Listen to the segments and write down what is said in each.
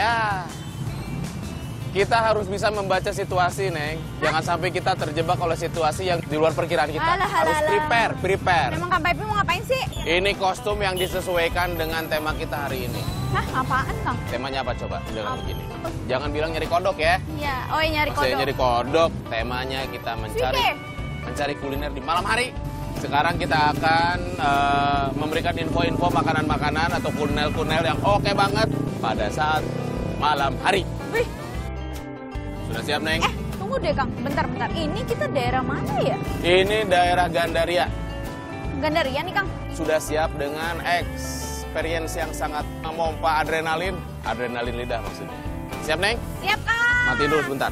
Ya, kita harus bisa membaca situasi, Neng. Jangan sampai kita terjebak oleh situasi yang di luar perkiraan kita. Harus prepare. Memang Kang Pepi mau ngapain sih? Ini kostum yang disesuaikan dengan tema kita hari ini. Hah, apaan, Kang? Temanya apa coba? Jangan begini. Jangan bilang nyari kodok ya. Iya, oh iya nyari kodok. Nyari kodok. Temanya kita mencari kuliner di malam hari. Sekarang kita akan memberikan info-info makanan-makanan atau kuliner-kuliner yang oke banget pada saat malam hari. Wih. Sudah siap, Neng? Tunggu deh, Kang. Bentar. Ini kita daerah mana ya? Ini daerah Gandaria. Gandaria nih, Kang. Sudah siap dengan experience yang sangat memompa adrenalin. Adrenalin lidah maksudnya. Siap, Neng? Siap, Kang. Matiin dulu sebentar.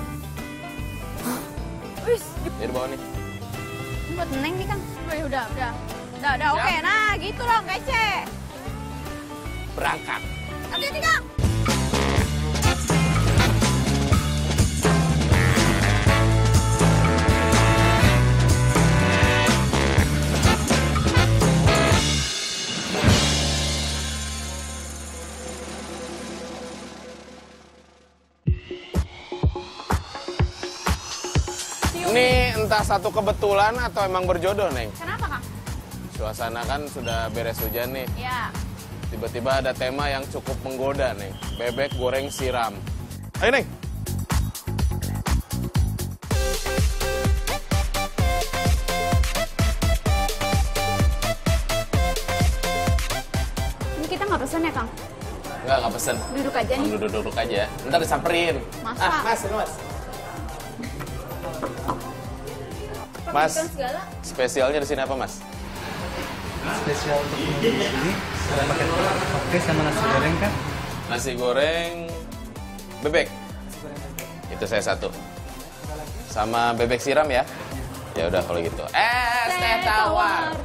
Wih. Jadi bawah nih. Ini buat Neng nih, Kang. Wih, udah. Oke. Nah, gitu dong, kece. Berangkat. Hati-hati, Kang. Ini entah satu kebetulan atau emang berjodoh, Neng. Kenapa, Kang? Suasana kan sudah beres hujan nih. Ya. Tiba-tiba ada tema yang cukup menggoda, Neng. Bebek goreng siram. Ayo, Neng. Ini kita nggak pesen ya, Kang? Nggak pesen. Duduk aja nih. Duduk aja. Ntar disamperin. Masa? Mas, ini Mas. Mas, spesialnya di sini apa, Mas? Spesial untuk ini saya pakai oke sama nasi goreng kan? Nasi goreng bebek. Itu saya satu. Sama bebek siram ya? Ya udah kalau gitu. Teh tawar.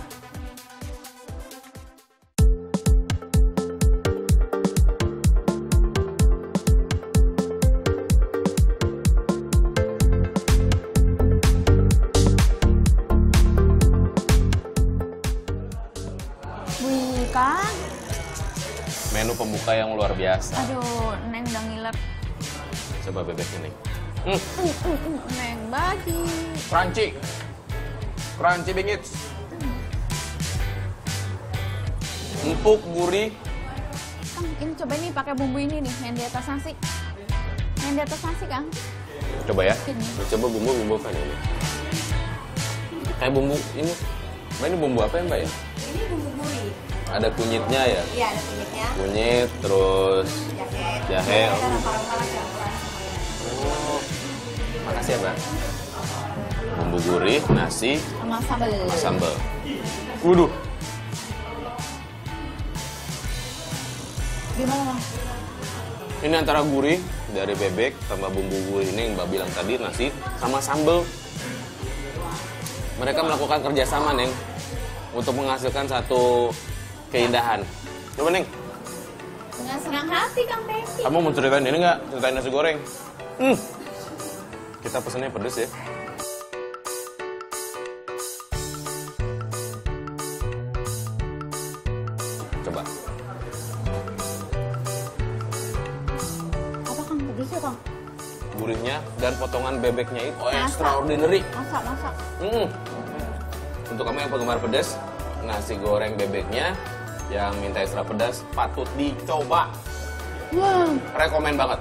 Kang. Menu pembuka yang luar biasa. Aduh, Neng udah ngiler. Coba bebek ini. Neng bagi. Crunchy bingit. Empuk, gurih. Kang, ini coba nih pakai bumbu ini nih, yang di atas nasi. Yang di atas nasi, Kang. Coba ya. Coba bumbu apa ini? Kayak bumbu ini. Mbak, ini bumbu apa ya, Mbak ya? Ini bumbu gurih. Ada kunyitnya ya? Iya, ada kunyitnya. Kunyit, terus jahe. Ada rempah-rempah campuran. Oh, makasih ya, Mbak. Bumbu gurih, nasi, Sama sambal. sambal. Waduh. Gimana, Bang? Ini antara gurih dari bebek sama bumbu gurih ini yang Mbak bilang tadi, nasi sama sambal. Mereka melakukan kerjasama, Neng, untuk menghasilkan satu keindahan. Coba, Neng. Dengan senang hati, Kang Pepi. Kamu mau ceritain ini nggak? Ceritain nasi goreng. Kita pesennya pedes ya. Coba. Apa, Kang? Pedes ya, Kang? Gurihnya dan potongan bebeknya itu extraordinary. Masak. Untuk kamu yang penggemar pedas, nasi goreng bebeknya yang minta ekstra pedas patut dicoba. Wow. Rekomen banget.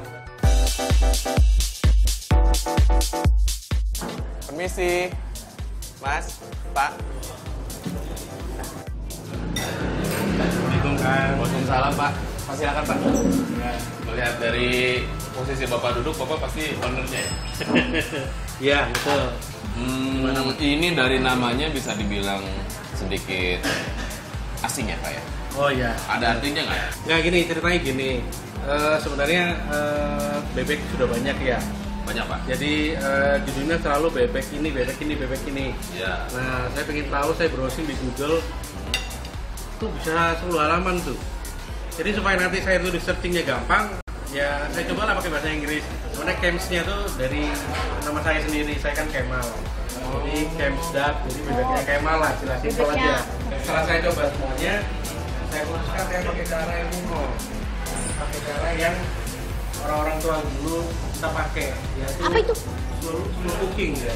Permisi, Mas, Pak. Assalamualaikum kan. Waalaikumsalam, Pak. Silakan, Pak. Ya. Melihat dari posisi Bapak duduk, Bapak pasti ownernya ya? Iya, betul. Ini dari namanya bisa dibilang sedikit asing ya, Pak ya? Oh iya. Ada artinya nggak ya? Nggak, gini, ceritanya gini. Sebenarnya bebek sudah banyak ya. Banyak, Pak. Jadi judulnya selalu bebek ini. Ya. Nah, saya pengen tahu, saya browsing di Google, tuh bisa 10 halaman tuh. Jadi supaya nanti saya tuh di searchingnya gampang, ya saya cobalah pakai bahasa Inggris. Sebenarnya Kems-nya tuh dari nama saya sendiri, saya kan Kemal. Jadi Kemsdak, jadi bebeknya Kemal lah, jelas simpel aja. Setelah saya coba semuanya, saya putuskan saya pakai cara yang umum, pakai cara yang orang-orang tua dulu kita pakai. Yaitu Apa itu? slow cooking ya.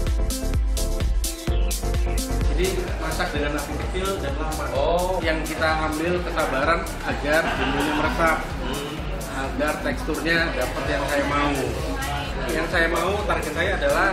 Jadi masak dengan api kecil dan lama. Oh. Yang kita ambil kesabaran agar bumbunya meresap, agar teksturnya dapat yang saya mau. Yang saya mau, target saya adalah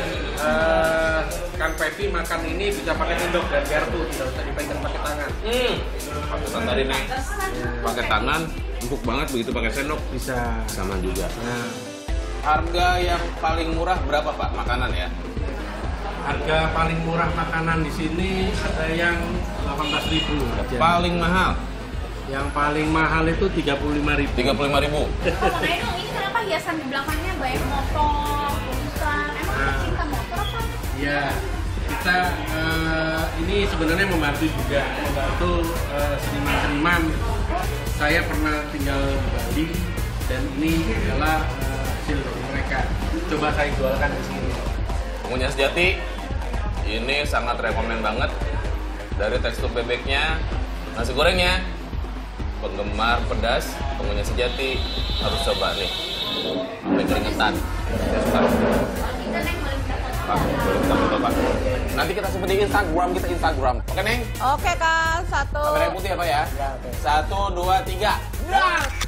Kang Pepi makan ini bisa pakai sendok dan garpu, tidak usah dipegang pakai tangan. Pakai tadi nih. Pakai tangan, empuk banget begitu pakai sendok. Bisa. Sama juga. Nah, Harga yang paling murah berapa Pak makanan ya? harga paling murah makanan di sini ada yang 18.000. Paling mahal Yang paling mahal itu 35.000. 35.000. Oh, mengenai dong, ini kenapa hiasan di belakangnya banyak motor, tulisan? Emang kita cinta motor apa? Ya, kita ini sebenarnya membantu juga, membantu seniman-seniman. Saya pernah tinggal di Bali dan ini adalah hasil dari mereka. Coba saya jualkan di sini. Pengunyah Sejati ini sangat rekomen banget. Dari tekstur bebeknya, nasi gorengnya, penggemar pedas, Pengunyah Sejati harus coba nih. Sampai keringetan. Saya suka. Pak, boleh kita foto Pak. Nanti kita simpan di Instagram kita Instagram. Oke Neng? Oke Kak, satu. Kamera yang putih ya Pak ya? 1, 2, 3. Dah!